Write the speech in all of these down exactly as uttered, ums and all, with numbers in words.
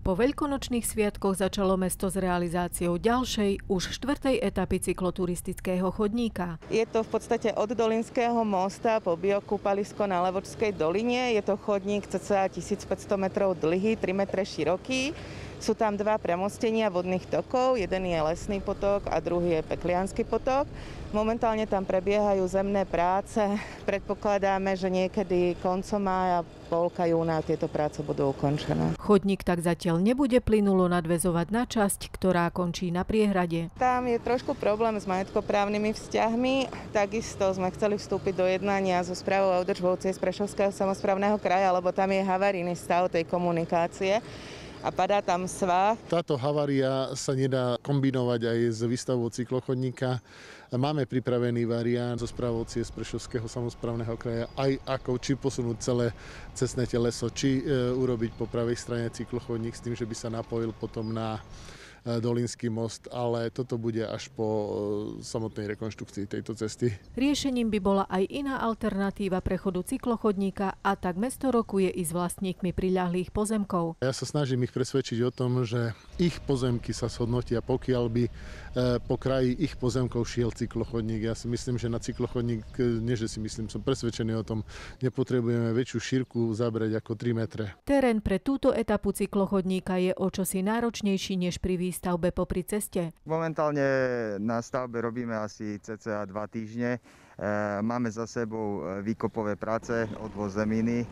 Po veľkonočných sviatkoch začalo mesto s realizáciou ďalšej, už štvrtej etapy cykloturistického chodníka. Je to v podstate od Dolinského mosta po biokúpalisko na Levočskej doline. Je to chodník cca tisícpäťsto metrov dlhý, tri metre široký. Sú tam dva premostenia vodných tokov, jeden je Lesný potok a druhý je Pekliansky potok. Momentálne tam prebiehajú zemné práce. Predpokladáme, že niekedy koncom mája, polka júna tieto práce budú ukončené. Chodník tak zatiaľ nebude plynulo nadväzovať na časť, ktorá končí na priehrade. Tam je trošku problém s majetkoprávnymi vzťahmi. Takisto sme chceli vstúpiť do jednania so správou a údržbou ciest Prešovského samosprávneho kraja, lebo tam je havarijný stav tej komunikácie a padá tam svah. Táto havária sa nedá kombinovať aj s výstavbou cyklochodníka. Máme pripravený variant so správou ciest Prešovského samosprávneho kraja, aj ako či posunúť celé cestné teleso, či e, urobiť po pravej strane cyklochodník s tým, že by sa napojil potom na Dolinský most, ale toto bude až po samotnej rekonštrukcii tejto cesty. Riešením by bola aj iná alternatíva prechodu cyklochodníka a tak mesto rokuje i s vlastníkmi priľahlých pozemkov. Ja sa snažím ich presvedčiť o tom, že ich pozemky sa shodnotia, pokiaľ by po kraji ich pozemkov šiel cyklochodník. Ja si myslím, že na cyklochodník, nie že si myslím, som presvedčený o tom, nepotrebujeme väčšiu šírku zabrať ako tri metre. Terén pre túto etapu cyklochodníka je o čosi náročnejší než pri výstavbe popri ceste. Momentálne na stavbe robíme asi cca dva týždne. Máme za sebou výkopové práce, odvoz zeminy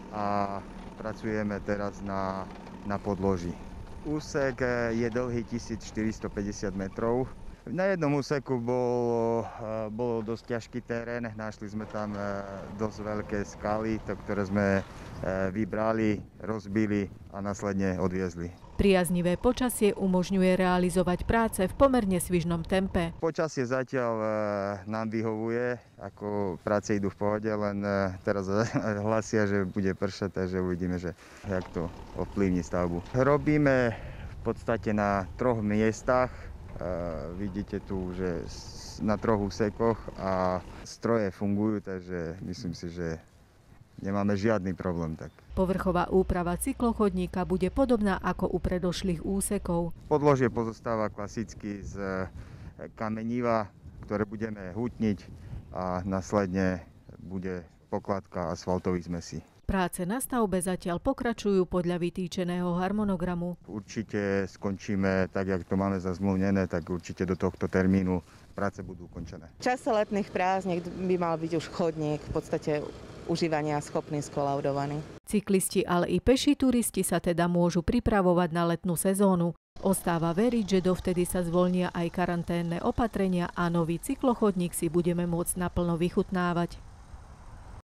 a pracujeme teraz na, na podloží. Úsek je dlhý tisícštyristopäťdesiat metrov. Na jednom úseku bol, bol dosť ťažký terén, našli sme tam dosť veľké skaly, ktoré sme vybrali, rozbili a následne odviezli. Priaznivé počasie umožňuje realizovať práce v pomerne svižnom tempe. Počasie zatiaľ nám vyhovuje, ako práce idú v pohode, len teraz hlasia, že bude pršať, takže uvidíme, že jak to ovplyvní stavbu. Robíme v podstate na troch miestach. Vidíte tu, že na troch úsekoch a stroje fungujú, takže myslím si, že nemáme žiadny problém. Tak. Povrchová úprava cyklochodníka bude podobná ako u predošlých úsekov. Podložie pozostáva klasicky z kameniva, ktoré budeme hutniť a následne bude pokladka asfaltových zmesí. Práce na stavbe zatiaľ pokračujú podľa vytýčeného harmonogramu. Určite skončíme tak, jak to máme zazmluvnené, tak určite do tohto termínu práce budú ukončené. V čase letných prázdnin by mal byť už chodník v podstate užívania schopný, skolaudovaný. Cyklisti, ale i peší turisti sa teda môžu pripravovať na letnú sezónu. Ostáva veriť, že dovtedy sa zvoľnia aj karanténne opatrenia a nový cyklochodník si budeme môcť naplno vychutnávať.